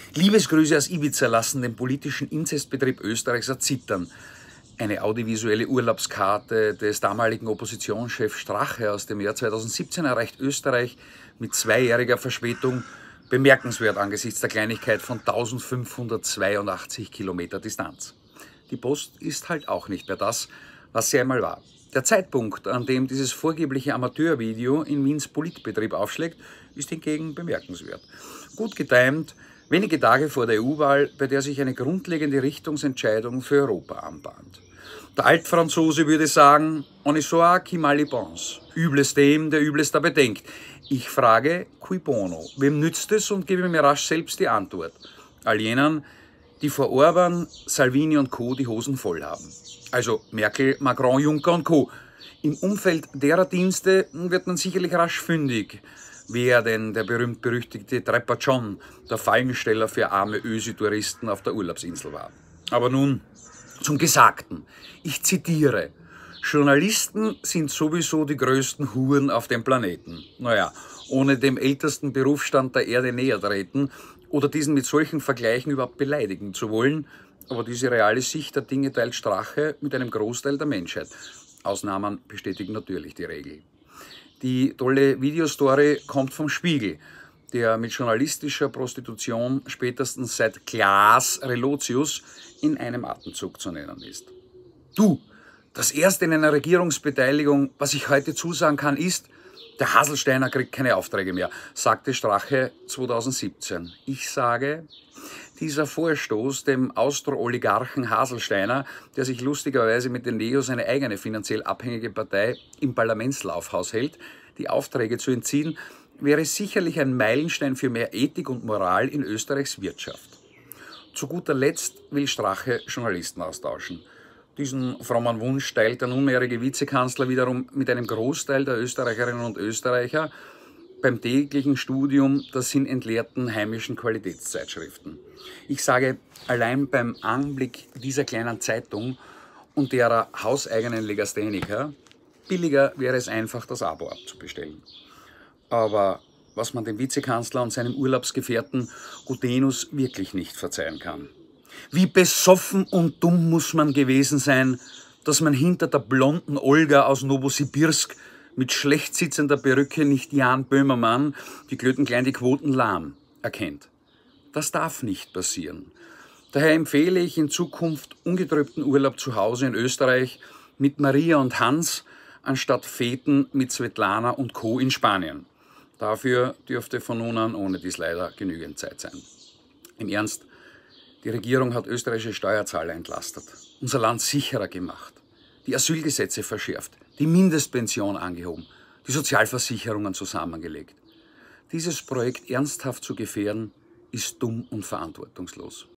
Liebesgrüße aus Ibiza lassen den politischen Inzestbetrieb Österreichs erzittern. Eine audiovisuelle Urlaubskarte des damaligen Oppositionschefs Strache aus dem Jahr 2017 erreicht Österreich mit 2-jähriger Verspätung, bemerkenswert angesichts der Kleinigkeit von 1582 Kilometer Distanz. Die Post ist halt auch nicht mehr das, was sie einmal war. Der Zeitpunkt, an dem dieses vorgebliche Amateurvideo in Wiens Politbetrieb aufschlägt, ist hingegen bemerkenswert. Gut getimt, wenige Tage vor der EU-Wahl, bei der sich eine grundlegende Richtungsentscheidung für Europa anbahnt. Der Altfranzose würde sagen, on est soit qui mal y pense. Übles dem, der Übles dabei denkt. Ich frage, cui bono? Wem nützt es und gebe mir rasch selbst die Antwort? All jenen, die vor Orban, Salvini und Co. die Hosen voll haben. Also Merkel, Macron, Juncker und Co. Im Umfeld derer Dienste wird man sicherlich rasch fündig, wer denn der berühmt-berüchtigte Trepper John, der Fallensteller für arme Ösi-Touristen auf der Urlaubsinsel war. Aber nun zum Gesagten. Ich zitiere: Journalisten sind sowieso die größten Huren auf dem Planeten. Naja, ohne dem ältesten Berufsstand der Erde näher treten oder diesen mit solchen Vergleichen überhaupt beleidigen zu wollen, aber diese reale Sicht der Dinge teilt Strache mit einem Großteil der Menschheit. Ausnahmen bestätigen natürlich die Regel. Die tolle Videostory kommt vom Spiegel, der mit journalistischer Prostitution spätestens seit Klaas Relotius in einem Atemzug zu nennen ist. Du, das erste in einer Regierungsbeteiligung, was ich heute zusagen kann, ist: Der Haselsteiner kriegt keine Aufträge mehr, sagte Strache 2017. Ich sage, dieser Vorstoß dem Austro-Oligarchen Haselsteiner, der sich lustigerweise mit den Neos eine eigene finanziell abhängige Partei im Parlamentslaufhaus hält, die Aufträge zu entziehen, wäre sicherlich ein Meilenstein für mehr Ethik und Moral in Österreichs Wirtschaft. Zu guter Letzt will Strache Journalisten austauschen. Diesen frommen Wunsch teilt der nunmehrige Vizekanzler wiederum mit einem Großteil der Österreicherinnen und Österreicher beim täglichen Studium der sinnentleerten heimischen Qualitätszeitschriften. Ich sage, allein beim Anblick dieser kleinen Zeitung und derer hauseigenen Legastheniker, billiger wäre es einfach, das Abo abzubestellen. Aber was man dem Vizekanzler und seinem Urlaubsgefährten Gudenus wirklich nicht verzeihen kann: Wie besoffen und dumm muss man gewesen sein, dass man hinter der blonden Olga aus Novosibirsk mit schlecht sitzender Perücke nicht Jan Böhmermann, die glöten klein die Quoten lahm, erkennt. Das darf nicht passieren. Daher empfehle ich in Zukunft ungetrübten Urlaub zu Hause in Österreich mit Maria und Hans anstatt Feten mit Svetlana und Co. in Spanien. Dafür dürfte von nun an ohne dies leider genügend Zeit sein. Im Ernst, die Regierung hat österreichische Steuerzahler entlastet, unser Land sicherer gemacht, die Asylgesetze verschärft, die Mindestpension angehoben, die Sozialversicherungen zusammengelegt. Dieses Projekt ernsthaft zu gefährden, ist dumm und verantwortungslos.